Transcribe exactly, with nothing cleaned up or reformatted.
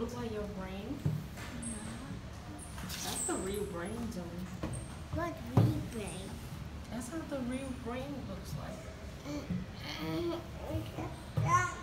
look like your brain? That's the real brain, Joey. What real brain? That's how the real brain looks like. Yeah.